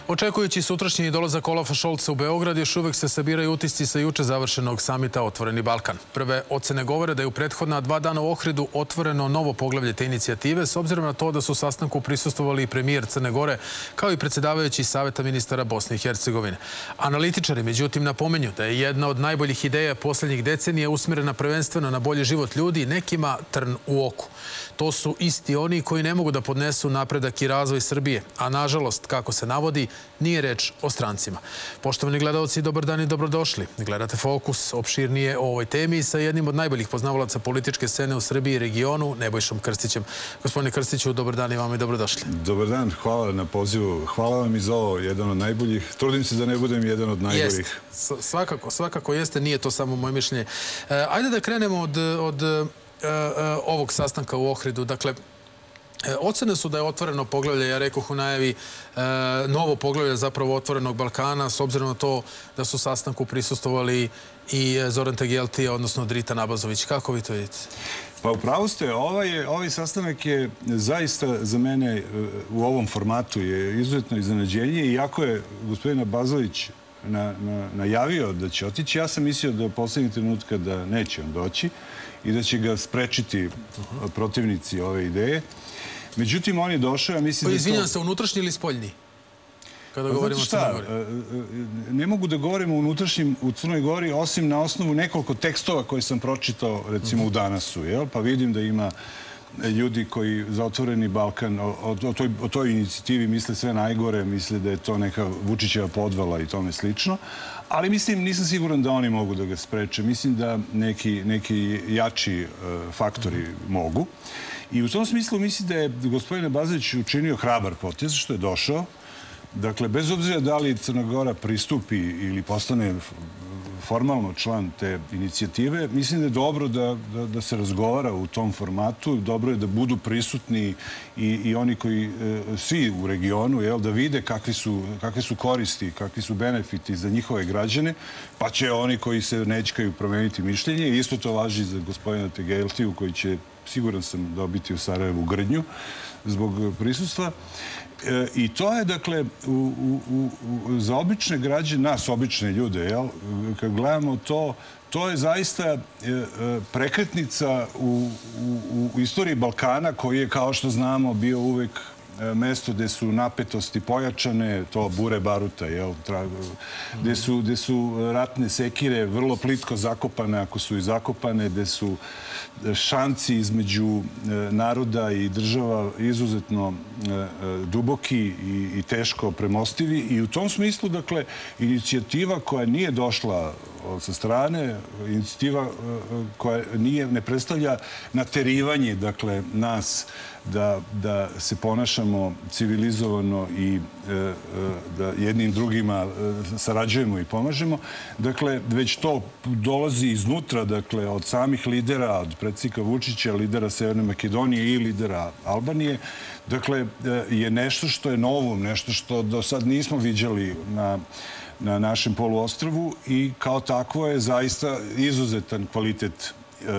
Očekujući sutrašnji dolazak Olafa Šolca u Beograd, još uvek se sabiraju utisci sa juče završenog samita Otvoreni Balkan. Prve ocene govore da je u prethodna 2 dana u Ohridu otvoreno novo poglavlje te inicijative, s obzirom na to da su sastanku prisustvovali i premijer Crne Gore, kao i predsjedavajući Saveta ministara Bosne i Hercegovine. Analitičari, međutim, napomenju da je jedna od najboljih ideja posljednjih decenija usmjerena prvenstveno na bolji život ljudi, nekima trn u oku. To su isti oni koji ne mogu da podnesu napredak i razvoj Srbije, a nažalost, kako se navodi, nije reč o strancima. Poštovani gledalci, dobar dan i dobrodošli. Gledate Fokus, opširnije o ovoj temi sa jednim od najboljih poznavalaca političke scene u Srbiji i regionu, Nebojšom Krstićem. Gospodine Krstiću, dobar dan i vama i dobrodošli. Dobar dan, hvala na pozivu. Hvala vam i za ovo, jedan od najboljih. Trudim se da ne budem jedan od najboljih. Svakako jeste, nije to samo moje mišljenje. Ajde da krenemo od ovog sastanka u Ohridu. Dakle, ocene su da je otvoreno poglavlje, ja rekoh u najavi, novo poglavlje zapravo Otvorenog Balkana, s obzirom na to da su sastanku prisustvovali i Zoran Tegelti, odnosno Drita Nabazović. Kako vi to vidite? Pa upravo ste, ovaj sastanak je zaista za mene u ovom formatu je izuzetno iznenađenje, iako je gospodin Nabazović najavio da će otići, ja sam mislio do posljednjeg trenutka da neće on doći i da će ga sprečiti protivnici ove ideje. Međutim, on je došao, ja mislim da je to... Izvinjam se, unutrašnji ili spoljni? Kada govorimo o Crnoj Gori. Ne mogu da govorim o unutrašnjim u Crnoj Gori, osim na osnovu nekoliko tekstova koje sam pročitao, recimo, u Danasu. Pa vidim da ima ljudi koji za Otvoreni Balkan o toj inicijativi misle sve najgore, misle da je to neka Vučićeva podvala i tome slično. Ali mislim, nisam siguran da oni mogu da ga spreče. Mislim da neki jači faktori mogu. I u tom smislu mislim da je gospodin Nabazović učinio hrabar potez što je došao. Dakle, bez obzira da li Crna Gora pristupi ili postane formalno član te inicijative, mislim da je dobro da se razgovara u tom formatu. Dobro je da budu prisutni i oni koji, svi u regionu, da vide kakve su koristi, kakvi su benefiti za njihove građane, pa će oni koji se nećkaju promeniti mišljenje. Isto to važi za gospodina Tegeltiju, koji će, siguran sam, dobiti u Sarajevu grdnju zbog prisustva. I to je, dakle, za obične građane, nas, obične ljude, kad gledamo to je zaista prekretnica u istoriji Balkana, koji je, kao što znamo, bio uvek mesto gde su napetosti pojačane, to bure baruta, gde su ratne sekire vrlo plitko zakopane, ako su i zakopane, gde su šanci između naroda i država izuzetno duboki i teško premostivi. I u tom smislu, dakle, inicijativa koja nije došla sa strane, inicijativa koja ne predstavlja naterivanje, dakle, nas da se ponašamo civilizovano i da jednim drugima sarađujemo i pomažemo. Dakle, već to dolazi iznutra, dakle, od samih lidera, od predsjednika Vučića, lidera Severne Makedonije i lidera Albanije. Dakle, je nešto što je novum, nešto što do sad nismo viđali na našem poluostrvu i kao takvo je zaista izuzetan kvalitet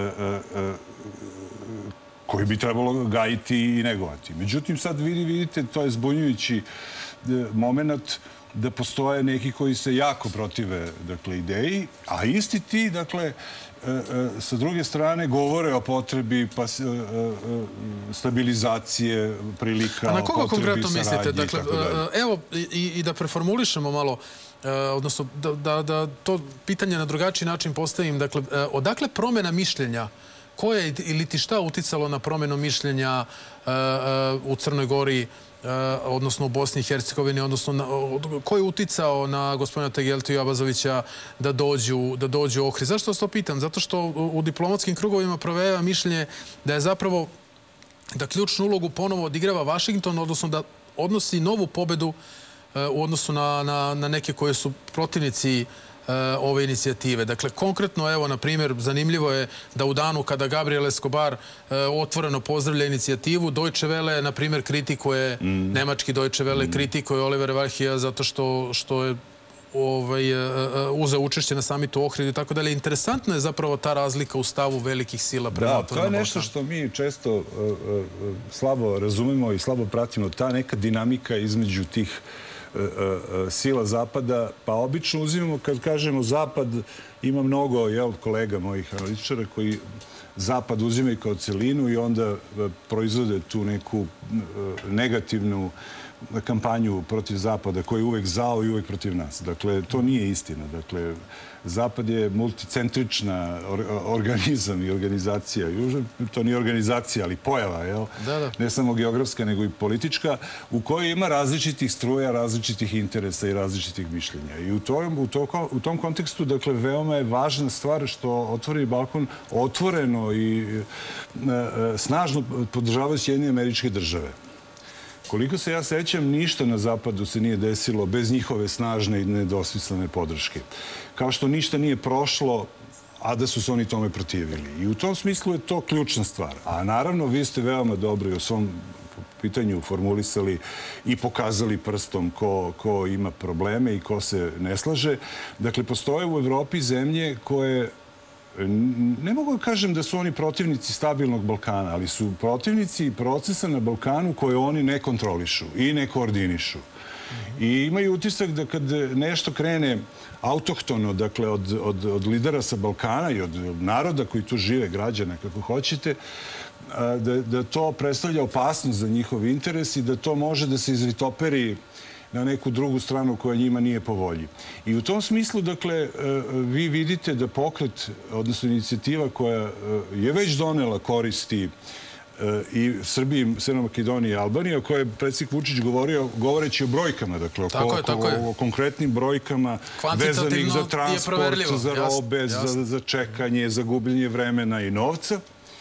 koji bi trebalo gajiti i negovati. Međutim, sad vidite, to je zbunjujući moment da postoje neki koji se jako protive, dakle, ideji, a isti ti, dakle, sa druge strane, govore o potrebi stabilizacije prilika, a na koga konkretno mislite? Dakle, evo, i da preformulišemo malo, odnosno da to pitanje na drugačiji način postavim. Dakle, odakle promjena mišljenja? Ko je ili ti šta uticalo na promjenu mišljenja u Crnoj Gori, odnosno u Bosni i Hercegovini, odnosno ko je uticao na gospodina Tegeltiju i Abazovića da dođu u Ohrid? Zašto vas to pitam? Zato što u diplomatskim krugovima provejava mišljenje da je zapravo da ključnu ulogu ponovo odigrava Vašington, odnosno da odnosi novu pobedu u odnosu na neke koje su protivnici ove inicijative. Dakle, konkretno, evo, na primjer, zanimljivo je da u danu kada Gabriel Escobar otvoreno pozdravlja inicijativu, Deutsche Welle, na primjer, kritikuje, nemački Deutsche Welle kritikuje Olivera Varhija zato što je uzeo učešće na samitu u Ohridu i tako dalje. Interesantna je zapravo ta razlika u stavu velikih sila prema Otvorenom Balkanu. Da, to je nešto što mi često slabo razumemo i slabo pratimo. Ta neka dinamika između tih sila Zapada, pa obično uzimamo, kad kažemo Zapad, ima mnogo kolega mojih analitičara koji Zapad uzimaju kao celinu i onda proizvode tu neku negativnu kampanju protiv Zapada koji je uvek zao i uvek protiv nas. Dakle, to nije istina. Dakle, Zapad je multicentrična organizam i organizacija. To nije organizacija, ali pojava, jel? Ne samo geografska, nego i politička, u kojoj ima različitih struja, različitih interesa i različitih mišljenja. I u tom kontekstu, dakle, veoma je važna stvar što Otvoreni Balkan otvoreno i snažno podržavaju Sjedinjene Američke Države. Koliko se ja sećam, ništa na Zapadu se nije desilo bez njihove snažne i nedvosmislene podrške. Kao što ništa nije prošlo, a da su se oni tome protivili. I u tom smislu je to ključna stvar. A naravno, vi ste veoma dobro i u svom pitanju formulisali i pokazali prstom ko ima probleme i ko se ne slaže. Dakle, postoje u Evropi zemlje koje ne mogu da kažem da su oni protivnici stabilnog Balkana, ali su protivnici procesa na Balkanu koje oni ne kontrolišu i ne koordinišu. I imaju utisak da kad nešto krene autohtono, dakle od lidera sa Balkana i od naroda koji tu žive, građana, kako hoćete, da to predstavlja opasnost za njihov interes i da to može da se izvitoperi na neku drugu stranu koja njima nije po volji. I u tom smislu, dakle, vi vidite da pokret, odnosno inicijativa koja je već donela koristi i Srbiji, Severnoj Makedoniji i Albaniji, o kojoj je predsjednik Vučić govorio, govoreći o brojkama, dakle, o konkretnim brojkama vezanih za transport, za robe, za čekanje, za gubljenje vremena i novca.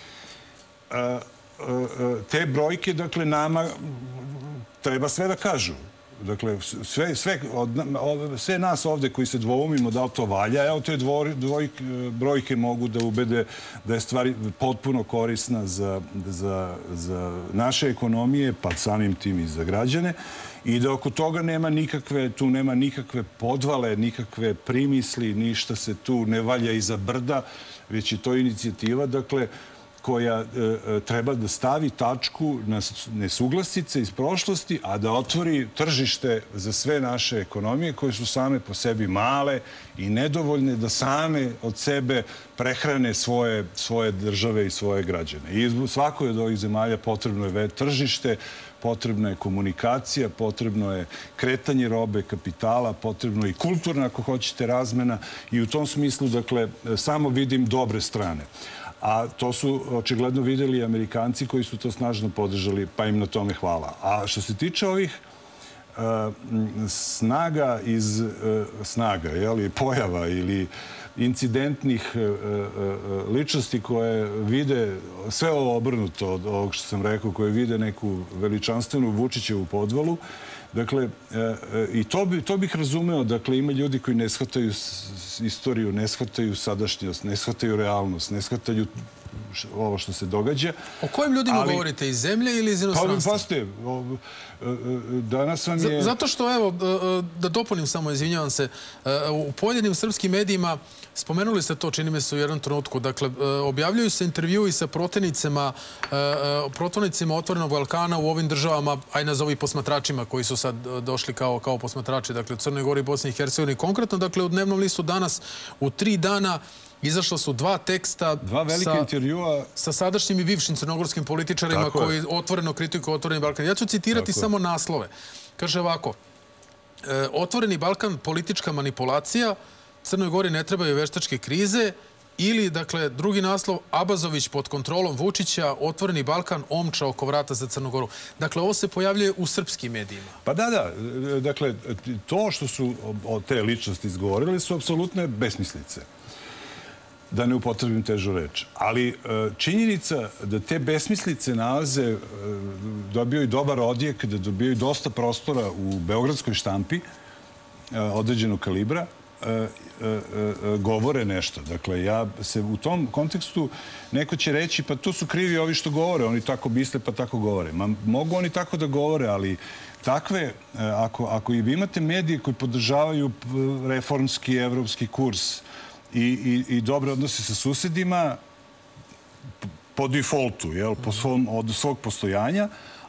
Te brojke, dakle, nama treba sve da kažu. Dakle, sve nas ovde koji se dvoumimo da li to valja, evo te brojke mogu da ubede da je stvar potpuno korisna za naše ekonomije, pa samim tim i za građane, i da oko toga nema nikakve podvale, nikakve primisli, ništa se tu ne valja iza brda, već je to inicijativa, dakle, koja treba da stavi tačku na nesuglasice iz prošlosti, a da otvori tržište za sve naše ekonomije koje su same po sebi male i nedovoljne da same od sebe prehrane svoje države i svoje građane. I svakoj od ovih zemalja potrebno je tržište, potrebna je komunikacija, potrebno je kretanje robe, kapitala, potrebno je i kulturna, ako hoćete, razmena, i u tom smislu, dakle, samo vidim dobre strane. A to su očigledno videli Amerikanci koji su to snažno podržali, pa im na tome hvala. A što se tiče ovih snaga, pojava ili incidentnih ličnosti koje vide sve ovo obrnuto od ovog što sam rekao, koje vide neku veličanstvenu Vučićevu podvalu. Dakle, i to bih razumeo. Dakle, ima ljudi koji ne shvataju istoriju, ne shvataju sadašnjost, ne shvataju realnost, ne shvataju ovo što se događa. O kojim ljudima govorite? Iz zemlje ili iz inostranstva? Pa ste, danas vam je... Zato što, evo, da dopunim samo, izvinjavam se, u pojedinim srpskim medijima spomenuli ste to, čini mi se, u jednom trenutku. Dakle, objavljuju se intervjui sa protivnicima Otvorenog Balkana u ovim državama, aj nazovi posmatračima koji su sad došli kao posmatrači, dakle, u Crnoj Gori, Bosni i Hercegovini. Konkretno, dakle, u dnevnom listu danas u 3 dana izašla su 2 teksta sa sadašnjim i bivšim crnogorskim političarima koji otvoreno kritikuju Otvoreni Balkan. Ja ću citirati samo naslove. Kaže ovako: Otvoreni Balkan, politička manipulacija, Crnoj Gori ne trebaju veštačke krize, ili, dakle, drugi naslov, Abazović pod kontrolom Vučića, Otvoreni Balkan, omča oko vrata za Crnu Goru. Dakle, ovo se pojavljuje u srpskim medijima. Pa da. Dakle, to što su te ličnosti izgovorile su apsolutne besmislice. Da ne upotrebim težu reč. Ali činjenica da te besmislice nalaze, dobijaju dobar odjek, da dobijaju dosta prostora u beogradskoj štampi određenog kalibra, govore nešto. Dakle, ja se u tom kontekstu, neko će reći, pa tu su krivi ovi što govore, oni tako misle pa tako govore. Mogu oni tako da govore, ali takve, ako i vi imate medije koji podržavaju reformski evropski kurs i dobre odnose sa susedima, po defaultu, od svog postojanja,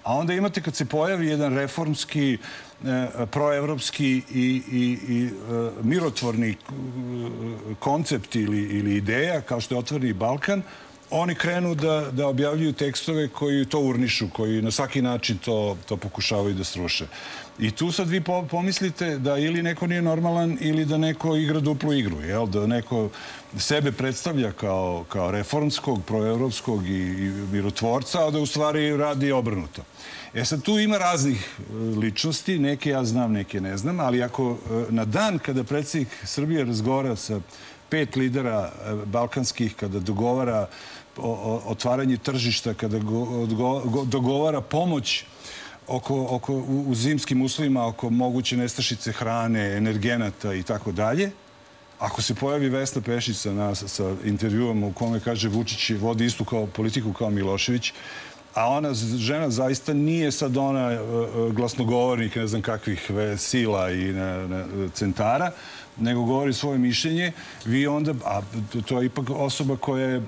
A onda imate kad se pojavi jedan reformski, proevropski i mirotvorni koncept ili ideja, kao što je Otvoreni Balkan, oni krenu da objavljuju tekstove koji to urnišu, koji na svaki način to pokušavaju da sruše. I tu sad vi pomislite da ili neko nije normalan ili da neko igra duplu igru, da neko sebe predstavlja kao reformskog, proevropskog i mirotvorca, a da u stvari radi obrnuto. Sad tu ima raznih ličnosti, neke ja znam, neke ne znam, ali ako na dan kada predsjednik Srbije razgovara sa 5 lidera balkanskih, kada dogovara otvaranje tržišta, kada dogovara pomoć u zimskim uslovima, oko moguće nestašice hrane, energenata i tako dalje, ako se pojavi Vesna Pešić sa intervjuom u kome kaže Vučić vodi istu politiku kao Milošević, a ona žena zaista nije sad ona glasnogovornik ne znam kakvih sila i centara, nego govori svoje mišljenje, vi onda, a to je ipak osoba koja je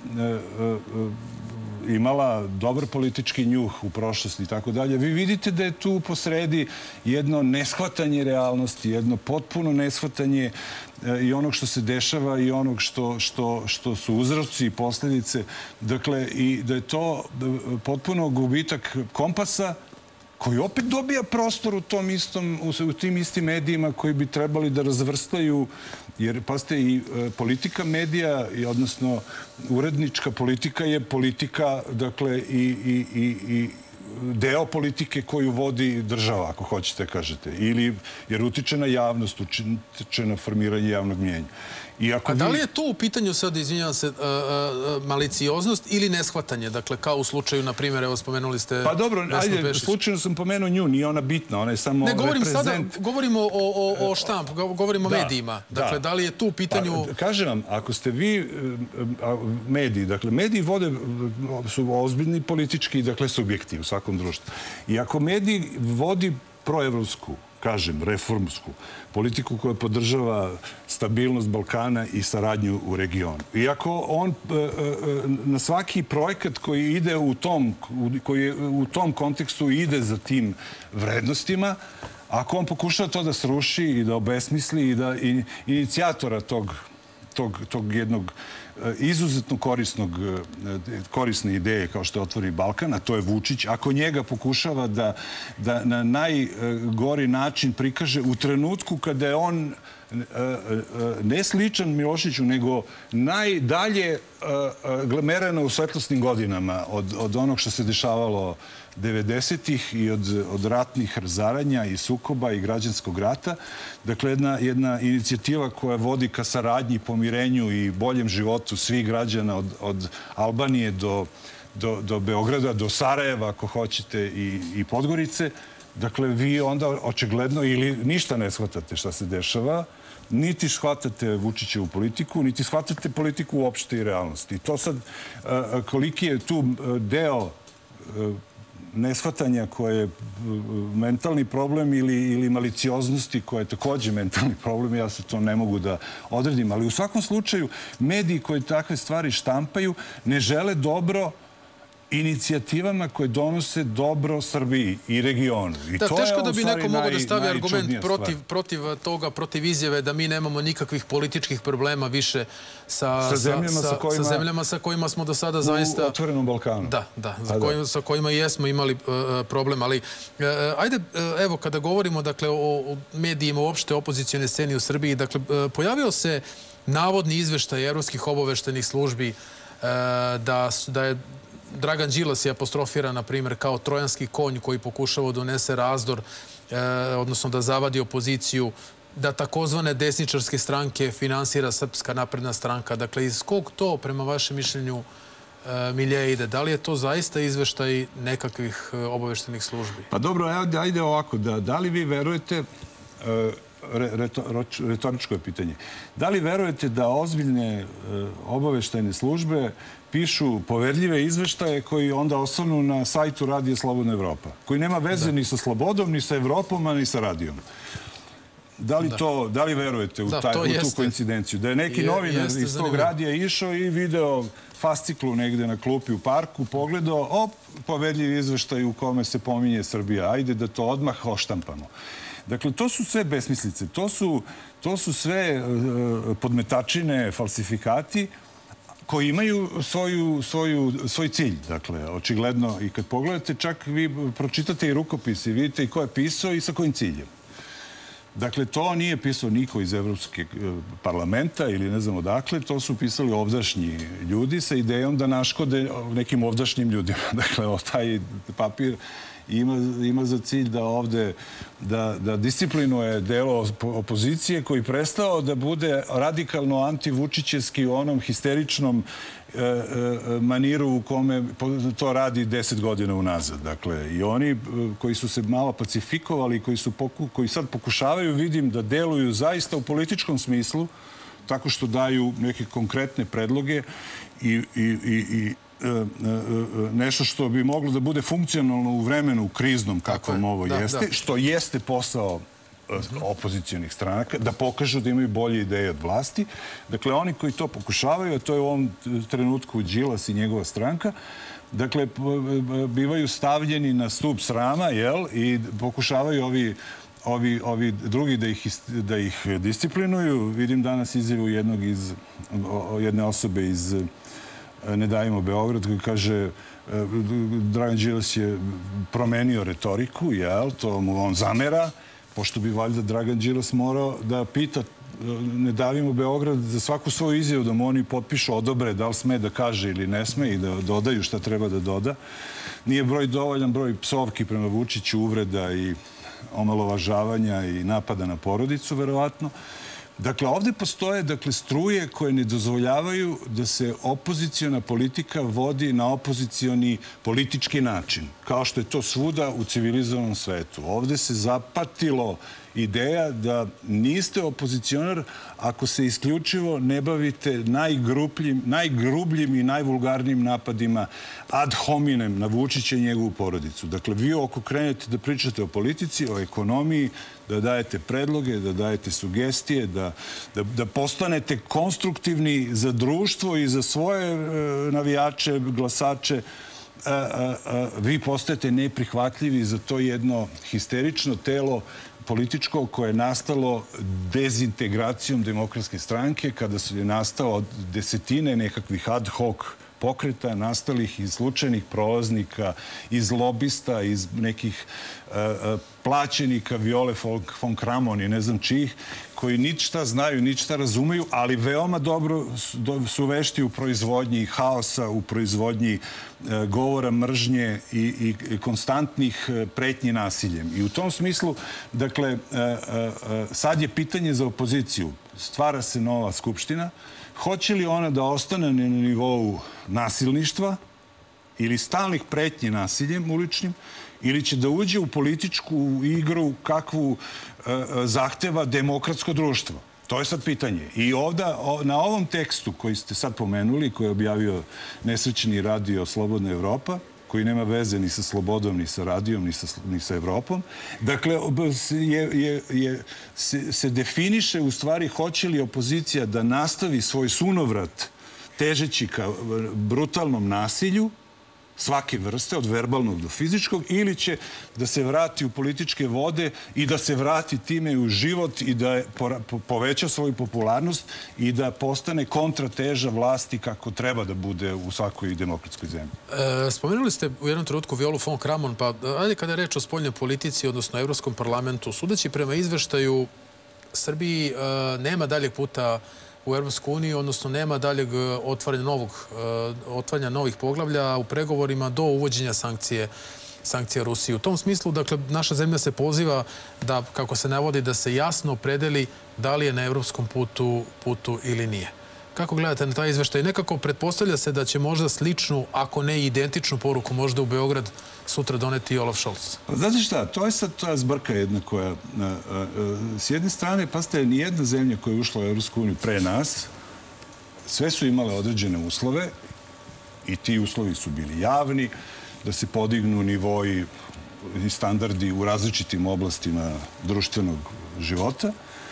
imala dobar politički njuh u prošlosti i tako dalje, vi vidite da je tu posredi jedno neshvatanje realnosti, jedno potpuno neshvatanje i onog što se dešava i onog što su uzroci i posljedice. Dakle, i da je to potpuno gubitak kompasa koji opet dobija prostor u tim istim medijima koji bi trebali da razvrstaju, jer, pazite, i politika medija, odnosno urednička politika je politika, dakle, i deo politike koju vodi država, ako hoćete kažete, jer utiče na javnost, utiče na formiranje javnog mnjenja. A da li je to u pitanju sad, izvinjavam se, malicioznost ili neshvatanje? Dakle, kao u slučaju, na primjer, evo spomenuli ste Vesnu Pešić. Pa dobro, ajde, slučajno sam pomenuo nju, nije ona bitna, ona je samo reprezent. Ne, govorimo o štampu, govorimo o medijima. Dakle, da li je tu u pitanju... Kažem vam, ako ste vi mediji, dakle, mediji su ozbiljni politički, dakle, subjekti u svakom društvu. I ako mediji vodi proevropsku, kažem, reformsku politiku koja podržava stabilnost Balkana i saradnju u regionu. Iako on na svaki projekat koji ide koji u tom kontekstu ide za tim vrednostima, ako on pokušava to da sruši i da obesmisli i da inicijatora tog jednog izuzetno korisne ideje kao što je Otvoreni Balkan, a to je Vučić, ako njega pokušava da na najgori način prikaže u trenutku kada je on ne sličan Miloševiću, nego najdalje mereno u svetlosnim godinama od onog što se dešavalo 90-ih i od ratnih razaranja i sukoba i građanskog rata. Dakle, jedna inicijativa koja vodi ka saradnji, pomirenju i boljem životu svih građana od Albanije do Beograda, do Sarajeva, ako hoćete, i Podgorice. Dakle, vi onda očigledno ili ništa ne shvatate šta se dešava, niti shvatate Vučićevu politiku, niti shvatate politiku uopšte i realnosti. I to sad, koliki je tu deo neshvatanja koje je mentalni problem ili malicioznosti koja je također mentalni problem, ja se to ne mogu da odredim. Ali u svakom slučaju, mediji koji takve stvari štampaju ne žele dobro inicijativama koje donose dobro Srbiji i regionu. Da, teško da bi neko mogao da stavi argument protiv toga, protiv izjave da mi nemamo nikakvih političkih problema više sa zemljama sa kojima smo do sada zaista... U Otvorenom Balkanu. Da, sa kojima jesmo imali problem. Ali, ajde, evo, kada govorimo o medijima uopšte opozicijone sceni u Srbiji, dakle, pojavio se navodni izveštaj evropskih obaveštajnih službi da je Dragan Đilas je apostrofiran, na primjer, kao trojanski konj koji pokušava da donese razdor, odnosno da zavadi opoziciju, da takozvane desničarske stranke finansira Srpska napredna stranka. Dakle, iz kog to, prema vašem mišljenju, milje ide? Da li je to zaista izveštaj nekakvih obaveštenih službi? Pa dobro, ajde ovako. Da li vi verujete, retoričko je pitanje, da li verujete da ozbiljne obaveštajne službe pišu poverljive izveštaje koji onda osvanu na sajtu Radija Slobodna Evropa, koji nema veze ni sa Slobodom, ni sa Evropom, ni sa radijom? Da li verujete u tu koincidenciju? Da je neki novinar iz tog radija išao i video fasciklu negde na klupi u parku, pogledao, povedljiv izveštaj u kome se pominje Srbija. Ajde da to odmah oštampamo. Dakle, to su sve besmislice. To su sve podmetačine, falsifikati koji imaju svoj cilj. Dakle, očigledno, i kad pogledate, čak vi pročitate i rukopis i vidite i ko je pisao i sa kojim ciljem. Dakle, to nije pisao niko iz Evropskog parlamenta ili ne znam odakle, to su pisali ovdašnji ljudi sa idejom da naškode nekim ovdašnjim ljudima. Dakle, taj papir ima za cilj da ovde da disciplinuje delo opozicije koji prestao da bude radikalno antivučićevski u onom histeričnom maniru u kome to radi 10 godina unazad. Dakle, i oni koji su se malo pacifikovali, koji sad pokušavaju, vidim, da deluju zaista u političkom smislu, tako što daju neke konkretne predloge i nešto što bi moglo da bude funkcionalno u vremenu kriznom kakvom ovo jeste, što jeste posao opozicionih stranaka, da pokažu da imaju bolje ideje od vlasti. Dakle, oni koji to pokušavaju, a to je u ovom trenutku Đilas i njegova stranka, dakle, bivaju stavljeni na stup srama, i pokušavaju ovi drugi da ih disciplinuju. Vidim danas izjavu jedne osobe iz Ne davimo Beograd, koji kaže Dragan Đilas je promenio retoriku, to mu on zamera, pošto bi valjda Dragan Đilas morao da pita Ne davimo Beograd za svaku svoju izjavu, da mu oni potpišu, odobre da li sme da kaže ili ne sme i da dodaju šta treba da doda. Nije dovoljan broj psovki prema Vučiću, uvreda i omalovažavanja i napada na porodicu, verovatno. Dakle, ovde postoje struje koje ne dozvoljavaju da se opoziciona politika vodi na opozicioni politički način, kao što je to svuda u civilizovanom svetu. Ovde se zapatilo ideja da niste opozicionar ako se isključivo ne bavite najgrubljim i najvulgarnijim napadima ad hominem na Vučića i njegovu porodicu. Dakle, vi ako krenete da pričate o politici, o ekonomiji, da dajete predloge, da dajete sugestije, da postanete konstruktivni za društvo i za svoje navijače, glasače, vi postajete neprihvatljivi za to jedno histerično telo političko koje je nastalo dezintegracijom Demokratske stranke, kada je nastao desetine nekakvih ad hoc pokreta, nastalih iz slučajnih prolaznika, iz lobista, iz nekih plaćenika Viole von Kramon i ne znam čijih, koji ništa znaju, ništa razumeju, ali veoma dobro su vešti u proizvodnji haosa, u proizvodnji govora mržnje i konstantnih pretnji nasiljem. I u tom smislu, dakle, sad je pitanje za opoziciju. Stvara se nova skupština. Hoće li ona da ostane na nivou nasilništva ili stalnih pretnji nasiljem uličnim, ili će da uđe u političku igru kakvu zahteva demokratsko društvo? To je sad pitanje. I ovda, na ovom tekstu koji ste sad pomenuli, koji je objavio nesrećni radio Slobodna Evropa, koji nema veze ni sa slobodom, ni sa radijom, ni sa Evropom. Dakle, se definiše u stvari hoće li opozicija da nastavi svoj sunovrat težeći ka brutalnom nasilju svake vrste, od verbalnog do fizičkog, ili će da se vrati u političke vode i da se vrati time u život i da poveća svoju popularnost i da postane kontrateža vlasti kako treba da bude u svakoj demokratskoj zemlji. Spomenuli ste u jednom trenutku Violu von Kramon, pa ajde kada je reč o spoljnoj politici, odnosno Evropskom parlamentu, sudeći prema izveštaju, Srbiji nema daljeg puta u Evropsku uniju, odnosno nema daljeg otvaranja novih poglavlja u pregovorima do uvođenja sankcija Rusiji. U tom smislu, dakle, naša zemlja se poziva da, kako se navodi, da se jasno opredeli da li je na evropskom putu ili nije. Kako gledate na taj izveštaj? Nekako pretpostavlja se da će možda sličnu, ako ne identičnu poruku možda u Beograd sutra doneti Olaf Scholz. Znate šta, to je sad ta zbrka jedna koja, s jedne strane, pazite, nijedna zemlja koja je ušla u Evropsku uniju pre nas, sve su imale određene uslove i ti uslovi su bili javni, da se podignu nivoi i standardi u različitim oblastima društvenog života.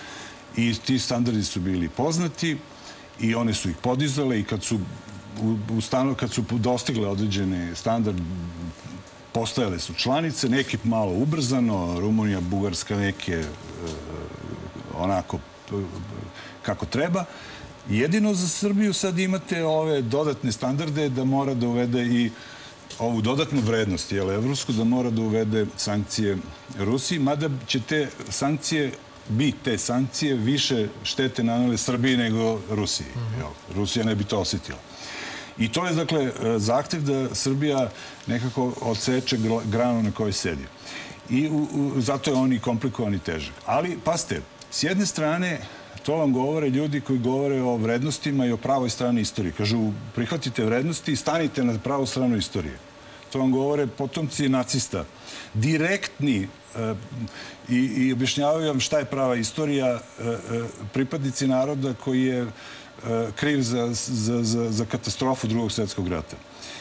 I ti standardi su bili poznati i one su ih podizale i kad su dostigle određene standard, postojale su članice, neki malo ubrzano, Rumunija, Bugarska, neke onako kako treba. Jedino za Srbiju sad imate ove dodatne standarde da mora da uvede i ovu dodatnu vrednost, evropsku, da mora da uvede sankcije Rusiji, mada će te sankcije više štete nanele Srbiji nego Rusiji. Rusija ne bi to osjetila. I to je, dakle, zahtev da Srbija nekako odseče granu na kojoj sedi. I zato je on i komplikovan i težak. Ali, pazite, s jedne strane, to vam govore ljudi koji govore o vrednostima i o pravoj strani istorije. Kažu, prihvatite vrednosti i stanite na pravu stranu istorije. To vam govore potomci nacista. Direktni i objašnjavaju vam šta je prava istorija, pripadnici naroda koji je kriv za katastrofu Drugog svjetskog rata.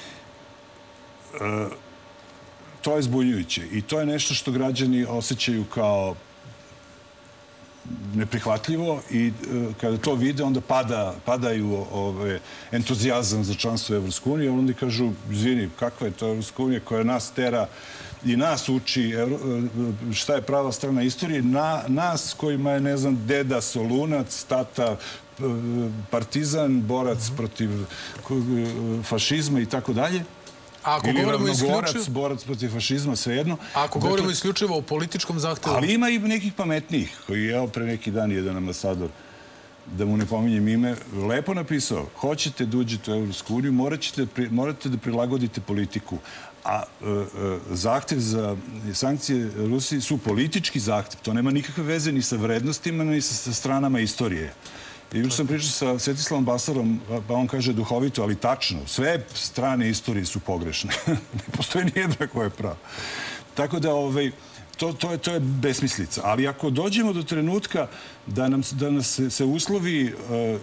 To je zbunjujuće i to je nešto što građani osjećaju kao neprihvatljivo i kada to vide onda padaju entuzijazam za članstvo u Evropsku uniju, onda kažu, izvini, kakva je to Evropska unija koja nas tera i nas uči šta je prava strana istorije, nas kojima je, ne znam, deda Solunac, tata partizan, borac protiv fašizma i tako dalje. Ili ravnogorac, borac protiv fašizma, svejedno. Ako govorimo isključivo o političkom zahtevu... Ali ima i nekih pametnijih, koji je pre neki dan jedan ambasador, da mu ne pominjem ime, lepo napisao, hoćete da uđete u Evropsku uniju, morate da prilagodite politiku. A zahtev za sankcije Rusiji su politički zahtev. To nema nikakve veze ni sa vrednostima, ni sa stranama istorije. Juče sam pričao sa Svetislavom Basarom, pa on kaže duhovito, ali tačno, sve strane istorije su pogrešne. Ne postoji nijedna koja je prava. Tako da, to je besmislica. Ali ako dođemo do trenutka da nas se uslovi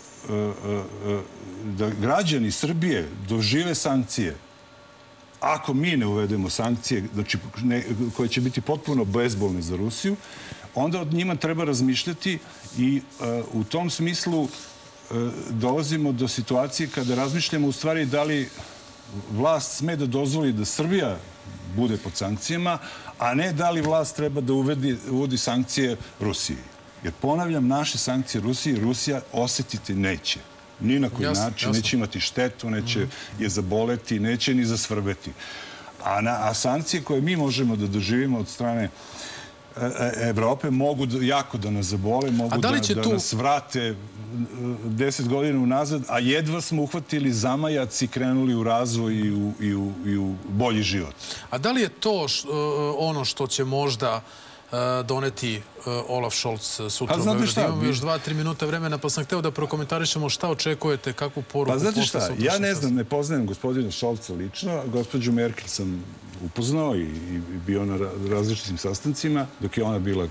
da građani Srbije dožive sankcije, ako mi ne uvedemo sankcije, znači koje će biti potpuno bezbolne za Rusiju, onda od njima treba razmišljati i u tom smislu dolazimo do situacije kada razmišljamo u stvari da li vlast sme da dozvoli da Srbija bude pod sankcijama, a ne da li vlast treba da uvodi sankcije Rusiji. Jer ponavljam, naše sankcije Rusiji Rusija osetiti neće. Ni na koji način, neće imati štetu, neće je zaboleti, neće ni zasvrbeti. A sankcije koje mi možemo da doživimo od strane Evrope mogu jako da nas zabole, mogu da nas vrate 10 godina unazad, a jedva smo uhvatili zamajac i krenuli u razvoj i u bolji život. A da li je to ono što će možda doneti Olaf Scholz sutra u Beogradu? Imamo još 2-3 minuta vremena, pa sam hteo da prokomentarišemo šta očekujete, kakvu poruku posle sutra. Pa znate šta, ja ne znam, ne poznajem gospodina Scholza lično, gospođu Merkel sam upoznao i bio na različitim sastancima, dok je ona bila...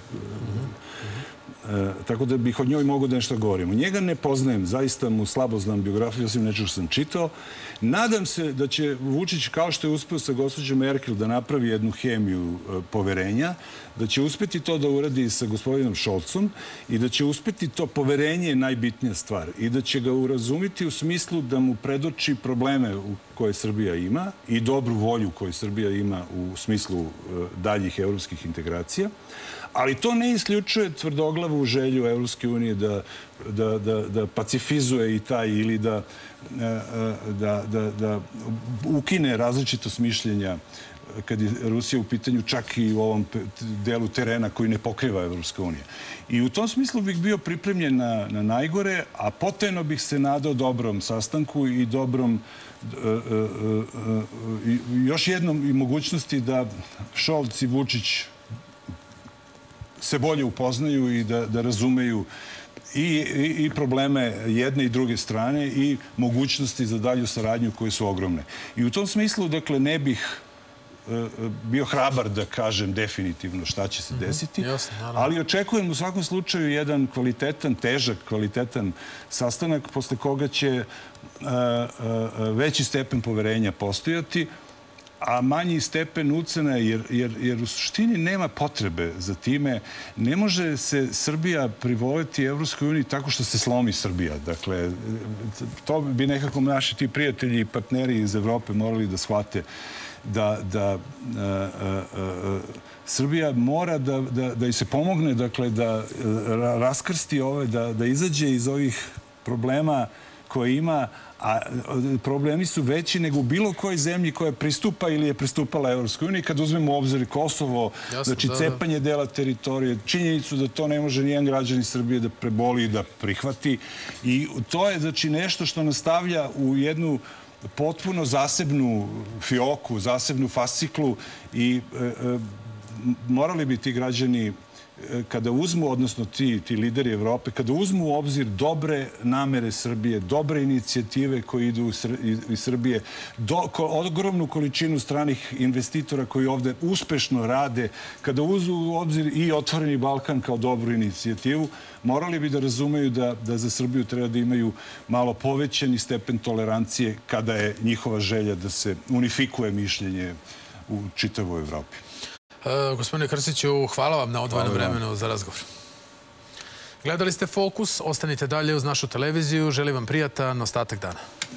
Tako da bih od njoj mogao da nešto govorim. Njega ne poznajem, zaista mu slabo znam biografiju, osim nečeg što sam čitao. Nadam se da će Vučić, kao što je uspeo sa gospođom Merkel, da napravi jednu hemiju poverenja, da će uspeti to da uradi sa gospodinom Scholzom i da će uspeti to poverenje je najbitnija stvar i da će ga urazumiti u smislu da mu predoči probleme koje Srbija ima i dobru volju koju Srbija ima u smislu daljih evropskih integracija. Ali to ne isključuje tvrdoglavu želju Evropske unije da pacifizuje i taj ili da ukine različitost mišljenja kad je Rusija u pitanju, čak i u ovom delu terena koji ne pokriva Evropska unija. I u tom smislu bih bio pripremljen na najgore, a potajno bih se nadao dobrom sastanku i dobrom još jednom i mogućnosti da Scholz i Vučić se bolje upoznaju i da razumeju i probleme jedne i druge strane i mogućnosti za dalju saradnju koje su ogromne. I u tom smislu, dakle, ne bih bio hrabar da kažem definitivno šta će se desiti, ali očekujem u svakom slučaju jedan kvalitetan, težak, kvalitetan sastanak posle koga će veći stepen poverenja postojati a manji stepen ucena, jer u suštini nema potrebe za time. Ne može se Srbija privoleti Evropskoj uniji tako što se slomi Srbija. Dakle, to bi nekako naši ti prijatelji i partneri iz Evrope morali da shvate da Srbija mora da i se pomogne, dakle, da raskrsti ove, da izađe iz ovih problema koje ima, a problemi su veći nego u bilo kojoj zemlji koja pristupa ili je pristupala Evropskoj uniji. Kad uzmemo u obzir Kosovo, znači cepanje dela teritorije, činjenicu da to ne može nijedan građanin Srbije da preboli i da prihvati. I to je, znači, nešto što nas stavlja u jednu potpuno zasebnu fioku, zasebnu fasciklu i morali bi ti građani kada uzmu, odnosno ti lideri Evrope, kada uzmu u obzir dobre namere Srbije, dobre inicijative koje idu iz Srbije, ogromnu količinu stranih investitora koji ovde uspešno rade, kada uzmu u obzir i Otvoreni Balkan kao dobru inicijativu, morali bi da razumeju da za Srbiju treba da imaju malo povećani stepen tolerancije kada je njihova želja da se unifikuje mišljenje u čitavoj Evropi. Gospodine Krstiću, hvala vam na odvojenom vremenu za razgovor. Gledali ste Fokus, ostanite dalje uz našu televiziju. Želim vam prijatan ostatak dana.